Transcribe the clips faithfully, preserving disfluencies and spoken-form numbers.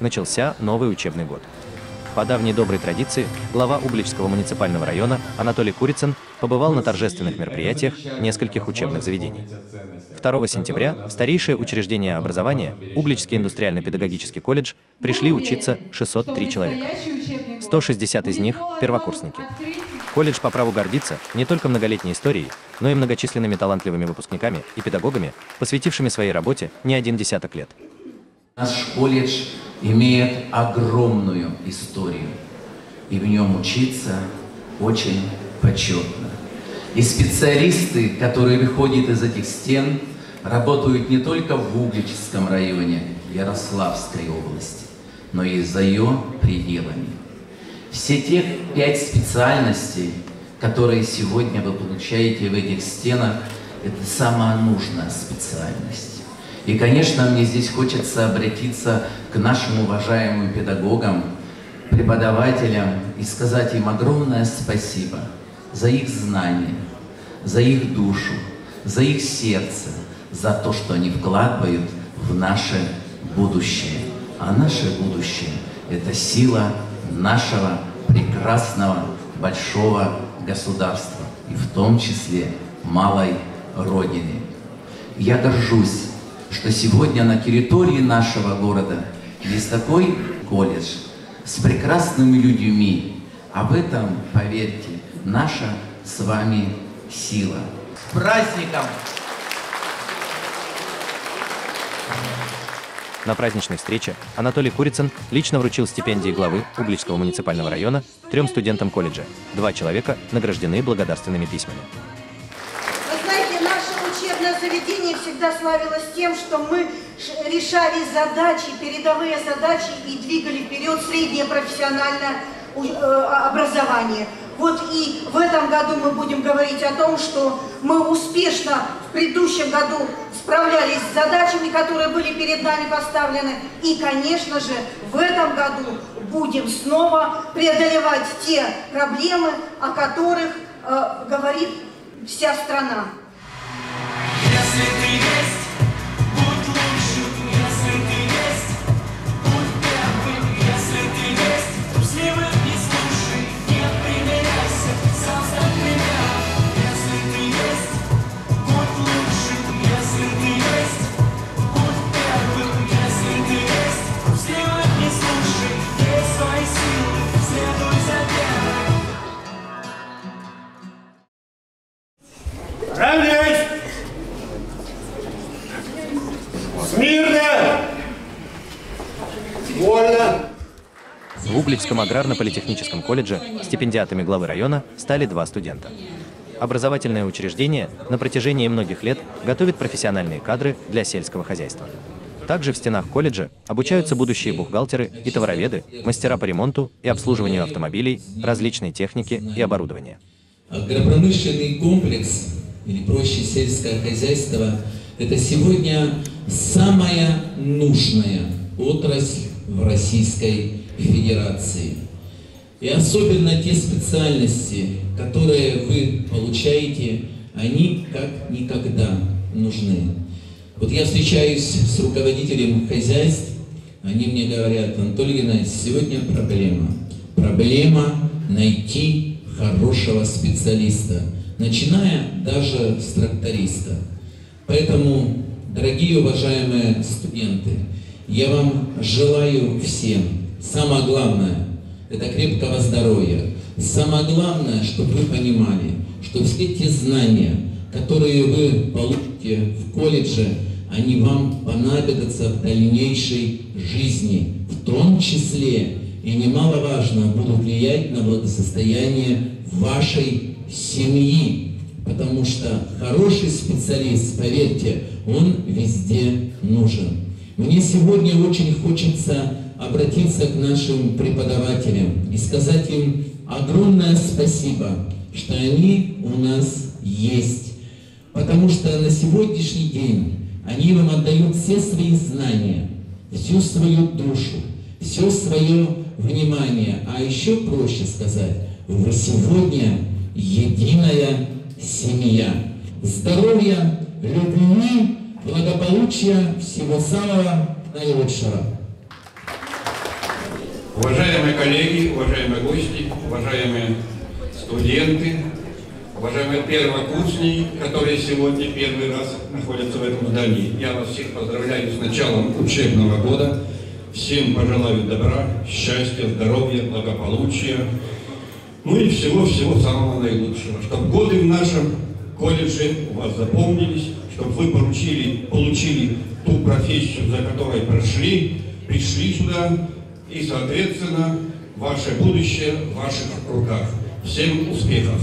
начался новый учебный год. По давней доброй традиции, глава Угличского муниципального района Анатолий Курицын побывал на торжественных мероприятиях нескольких учебных заведений. второго сентября в старейшее учреждение образования, Угличский индустриально-педагогический колледж, пришли учиться шестьсот три человека. сто шестьдесят из них – первокурсники. Колледж по праву гордится не только многолетней историей, но и многочисленными талантливыми выпускниками и педагогами, посвятившими своей работе не один десяток лет. Наш колледж имеет огромную историю, и в нем учиться очень почетно. И специалисты, которые выходят из этих стен, работают не только в Угличском районе Ярославской области, но и за ее пределами. Все те пять специальностей, которые сегодня вы получаете в этих стенах, это самая нужная специальность. И, конечно, мне здесь хочется обратиться к нашим уважаемым педагогам, преподавателям и сказать им огромное спасибо за их знания, за их душу, за их сердце, за то, что они вкладывают в наше будущее. А наше будущее – это сила нашего прекрасного большого государства, и в том числе малой Родины. Я горжусь, что сегодня на территории нашего города есть такой колледж с прекрасными людьми. Об этом, поверьте, наша с вами сила. С праздником! На праздничной встрече Анатолий Курицын лично вручил стипендии главы Угличского муниципального района трем студентам колледжа. Два человека награждены благодарственными письмами. Учебное заведение всегда славилось тем, что мы решали задачи, передовые задачи и двигали вперед среднее профессиональное образование. Вот и в этом году мы будем говорить о том, что мы успешно в предыдущем году справлялись с задачами, которые были перед нами поставлены. И, конечно же, в этом году будем снова преодолевать те проблемы, о которых э, говорит вся страна. Если ты есть, будь лучшим, если ты есть, будь первым, если ты есть, трусливых не слушай, не примиряйся, сам стань примером. Если ты есть, будь лучшим, если ты есть, будь первым, если ты есть, трусливых не слушай, есть свои силы, следуй за первым. Равняйсь! Смирно! Вольно! В Угличском аграрно-политехническом колледже стипендиатами главы района стали два студента. Образовательное учреждение на протяжении многих лет готовит профессиональные кадры для сельского хозяйства. Также в стенах колледжа обучаются будущие бухгалтеры и товароведы, мастера по ремонту и обслуживанию автомобилей, различной техники и оборудования. Агропромышленный комплекс, или проще сельское хозяйство, это сегодня самая нужная отрасль в Российской Федерации. И особенно те специальности, которые вы получаете, они как никогда нужны. Вот я встречаюсь с руководителем хозяйств, они мне говорят: Анатолий Геннадьевич, сегодня проблема. Проблема найти хорошего специалиста, начиная даже с тракториста. Поэтому, дорогие уважаемые студенты, я вам желаю всем, самое главное, это крепкого здоровья. Самое главное, чтобы вы понимали, что все те знания, которые вы получите в колледже, они вам понадобятся в дальнейшей жизни, в том числе и немаловажно будут влиять на благосостояние вашей семьи. Потому что хороший специалист, поверьте, он везде нужен. Мне сегодня очень хочется обратиться к нашим преподавателям и сказать им огромное спасибо, что они у нас есть. Потому что на сегодняшний день они вам отдают все свои знания, всю свою душу, все свое внимание. А еще проще сказать, вы сегодня единая семья. Здоровья, любви, благополучия, всего самого наилучшего. Уважаемые коллеги, уважаемые гости, уважаемые студенты, уважаемые первокурсники, которые сегодня первый раз находятся в этом здании, я вас всех поздравляю с началом учебного года. Всем пожелаю добра, счастья, здоровья, благополучия, ну и всего-всего самого наилучшего. Чтобы годы в нашем колледже у вас запомнились, чтобы вы получили, получили ту профессию, за которой прошли, пришли сюда, и, соответственно, ваше будущее в ваших руках. Всем успехов!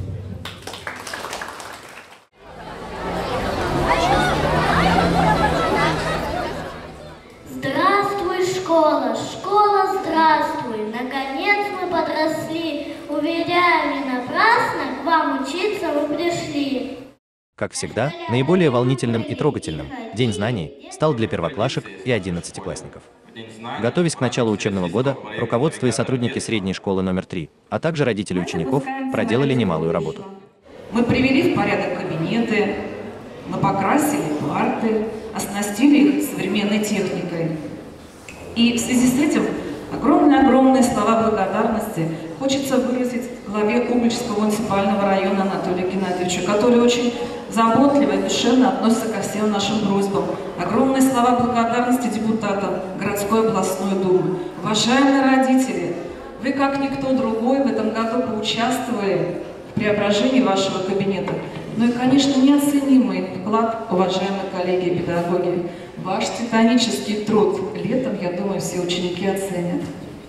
Здравствуй, школа, школа, здравствуй! Наконец мы подросли, уверяю, не напрасно к вам учиться мы пришли. Как всегда, наиболее волнительным и трогательным День знаний стал для первоклашек и одиннадцатиклассников. Готовясь к началу учебного года, руководство и сотрудники средней школы номер три, а также родители учеников проделали немалую работу. Мы привели в порядок кабинеты, мы покрасили парты, оснастили их современной техникой. И в связи с этим огромные-огромные слова благодарности хочется выразить главе Угличского муниципального района Анатолию Геннадьевичу, который очень заботливо и душевно относится ко всем нашим просьбам. Огромные слова благодарности депутатам городской областной думы. Уважаемые родители, вы, как никто другой, в этом году поучаствовали в преображении вашего кабинета. Ну и, конечно, неоценимый вклад, уважаемые коллеги и педагоги. Ваш титанический труд летом, я думаю, все ученики оценят.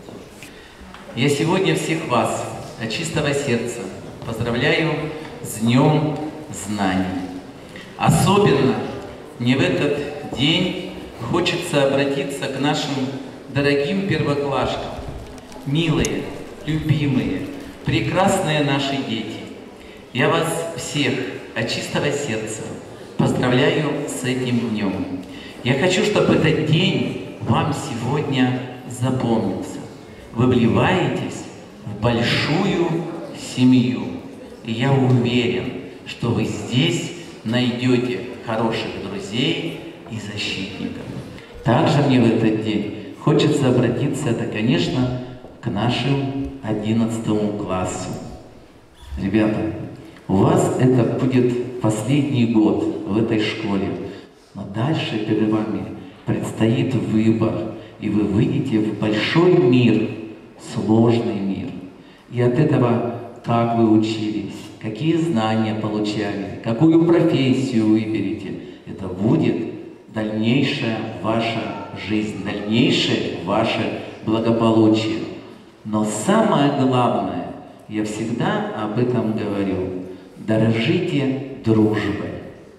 Я сегодня всех вас от чистого сердца поздравляю с Днем Знаний. Особенно мне в этот день хочется обратиться к нашим дорогим первоклашкам. Милые, любимые, прекрасные наши дети, я вас всех от чистого сердца поздравляю с этим днем. Я хочу, чтобы этот день вам сегодня запомнился. Вы вливаетесь в большую семью, и я уверен, что вы здесь найдете хороших друзей и защитников. Также мне в этот день хочется обратиться, это, конечно, к нашему одиннадцатому классу. Ребята, у вас это будет последний год в этой школе, но дальше перед вами предстоит выбор, и вы выйдете в большой мир, сложный мир. И от этого, как вы учились, какие знания получали, какую профессию выберете, это будет дальнейшая ваша жизнь, дальнейшее ваше благополучие. Но самое главное, я всегда об этом говорю, дорожите дружбой.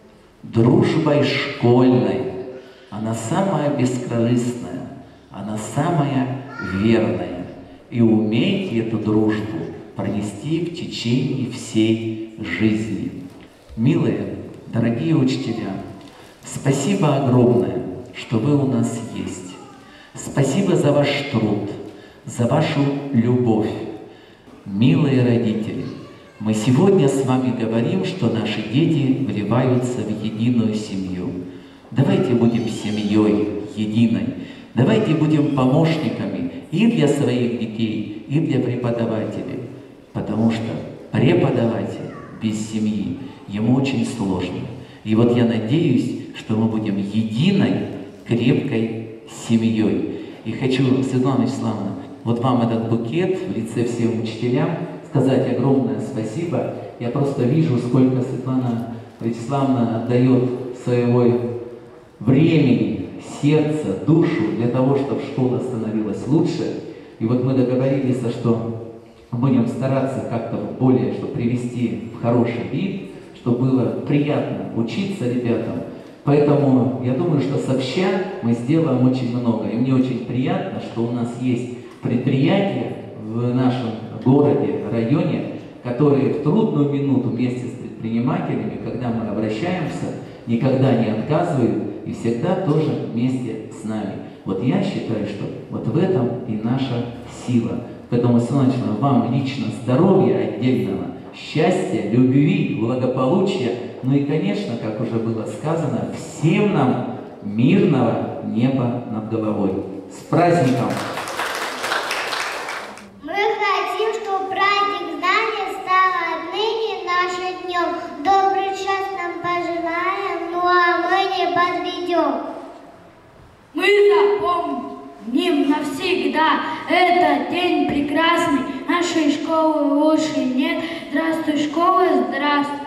Дружбой школьной. Она самая бескорыстная, она самая верная. И умейте эту дружбу пронести в течение всей жизни. Милые, дорогие учителя, спасибо огромное, что вы у нас есть. Спасибо за ваш труд, за вашу любовь. Милые родители, мы сегодня с вами говорим, что наши дети вливаются в единую семью. Давайте будем семьей единой. Давайте будем помощниками и для своих детей, и для преподавателей. Потому что преподаватель без семьи, ему очень сложно. И вот я надеюсь, что мы будем единой, крепкой семьей. И хочу, Светлана Вячеславовна, вот вам этот букет в лице всем учителям сказать огромное спасибо. Я просто вижу, сколько Светлана Вячеславовна отдает своего времени, сердца, душу для того, чтобы школа становилась лучше. И вот мы договорились, что будем стараться как-то более, чтобы привести в хороший вид, чтобы было приятно учиться ребятам. Поэтому я думаю, что сообща мы сделаем очень много. И мне очень приятно, что у нас есть предприятия в нашем городе, районе, которые в трудную минуту вместе с предпринимателями, когда мы обращаемся, никогда не отказывают и всегда тоже вместе с нами. Вот я считаю, что вот в этом и наша сила. Поэтому, Светлана Ивановна, вам лично здоровья отдельного, счастья, любви, благополучия, ну и, конечно, как уже было сказано, всем нам мирного неба над головой. С праздником! да, это день прекрасный, нашей школы лучше нет. Здравствуй, школа, здравствуй.